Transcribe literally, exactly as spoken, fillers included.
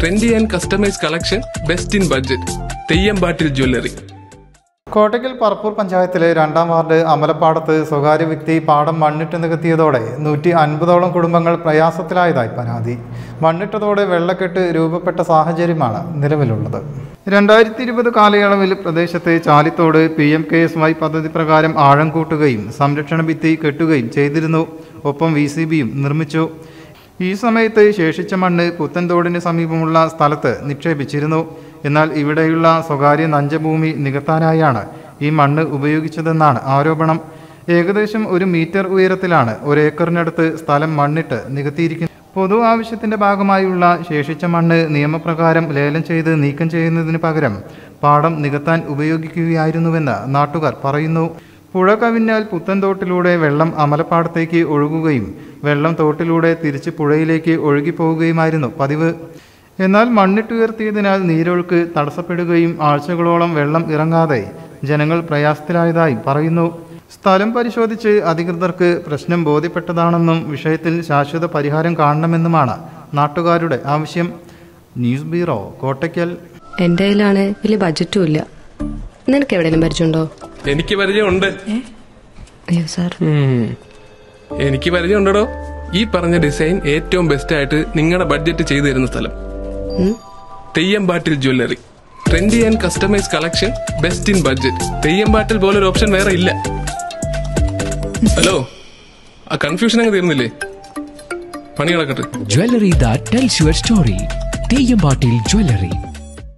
Trendy and customise collection, best in budget. Theyyampattil jewellery. Kottakkal Parappur പഞ്ചായത്തിലെ രണ്ടാം ward അമലപ്പാടത്ത് സ്വകാര്യ വ്യക്തി പാടം മണ്ണിട്ട് നികത്തിയതോടെ നൂറ്റി അൻപതോളം കുടുംബങ്ങൾ പ്രയാസത്തിലായതായി പരാതി. മണ്ണിട്ടതോടെ വെള്ളക്കെട്ട് രൂപപ്പെട്ട സാഹചര്യമാണ് നിലവിലുള്ളത്. രണ്ടായിരത്തി ഇരുപത് കാലയളവിൽ പ്രദേശത്തെ Chalithodu P M K S Y പദ്ധതി പ്രകാരം ആഴം കൂട്ടുകയും സംരക്ഷണ ഭിത്തി കെട്ടുകയും ചെയ്തിരുന്നു. ഒപ്പം വി സി ബിയും നിർമ്മിച്ചു. ഈ സമയത്ത് ശേഷിച്ച മണ്ണ് പുത്തൻതോടിന് സമീപമുള്ള സ്ഥലത്ത് നിക്ഷേപിച്ചിരുന്നു. എന്നാൽ ഇവിടെയുള്ള സ്വകാര്യ നഞ്ചഭൂമി നികത്താനായാണ് ഈ മണ്ണ് ഉപയോഗിച്ചതെന്നാണ് ആരോപണം. ഏകദേശം ഒരു മീറ്റർ ഉയരത്തിലാണ് ഒരേക്കറിനടുത്ത് സ്ഥലം മണ്ണിട്ട് നികത്തിയിരിക്കുന്നത്. പൊതു ആവശ്യത്തിന്റെ ഭാഗമായുള്ള ശേഷിച്ച മണ്ണ് നിയമപ്രകാരം ലേലം ചെയ്ത് നീക്കം ചെയ്യുന്നതിന് പകരം പാടം നികത്താൻ ഉപയോഗിക്കുകയായിരുന്നുവെന്ന് നാട്ടുകാർ പറയുന്നു. പുഴ കവിഞ്ഞാൽ പുത്തൻതോട്ടിലൂടെ വെള്ളം അമലപ്പാടത്തേക്ക് ഒഴുകുകയും വെള്ളം തോട്ടിലൂടെ തിരിച്ച് പുഴയിലേക്ക് ഒഴുകിപ്പോവുകയുമായിരുന്നു പതിവ്. എന്നാൽ മണ്ണിട്ടുയർത്തിയതിനാൽ നീരൊഴുക്ക് തടസ്സപ്പെടുകയും ആഴ്ചകളോളം വെള്ളം ഇറങ്ങാതെ ജനങ്ങൾ പ്രയാസത്തിലായതായി പറയുന്നു. സ്ഥലം പരിശോധിച്ച് അധികൃതർക്ക് പ്രശ്നം ബോധ്യപ്പെട്ടതാണെന്നും വിഷയത്തിൽ ശാശ്വത പരിഹാരം കാണണമെന്നുമാണ് നാട്ടുകാരുടെ ആവശ്യം. News bureau, Kottakkal. എന്റെ കയ്യിലാണ് വലിയ ബഡ്ജറ്റും ഇല്ല. നിനക്ക് എവിടെയും പരിചയമുണ്ടോ? എനിക്ക് പരിചയമുണ്ട്. എനിക്ക് പരിചയമുണ്ടോ? ഈ പറഞ്ഞ ഡിസൈൻ ഏറ്റവും ബെസ്റ്റ് ആയിട്ട് നിങ്ങളുടെ ബഡ്ജറ്റ് ചെയ്തു തരുന്ന സ്ഥലം Theyyampattil jewellery. Trendy and customise collection, best in budget. Theyyampattil പോലൊരു ഓപ്ഷൻ വേറെ ഇല്ല. ഹലോ, ആ കൺഫ്യൂഷൻ അങ്ങ് തീർന്നില്ലേ? പണി നടക്കട്ടെ. Jewellery that tells your story. Theyyampattil jewellery.